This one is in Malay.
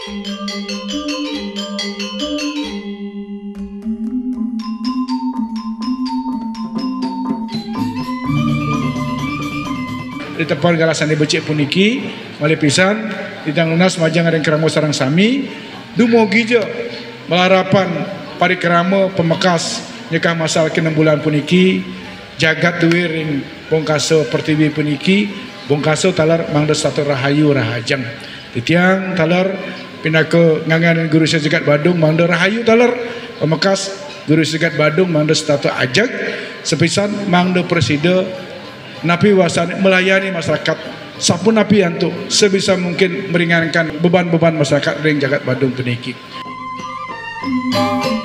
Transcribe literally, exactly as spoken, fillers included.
Di tempat galasan di becik puniki malih pisan ditang lunas majang ada keramo sarang sami dumugi je melarapan parikrama pemekas nyekah masal ke enam bulan puniki jagat duwe ring bongkaso pertiwi puniki bongkaso talar mangda satu rahayu rahajang titiang talar pindah ke ngangan guru sejagat Badung mangda rahayu talar pemekas guru sejagat Badung mangda satu ajak sepisan mangda presida napi wasan melayani masyarakat sapun napi untuk sebisa mungkin meringankan beban-beban masyarakat ring jagat Badung puniki.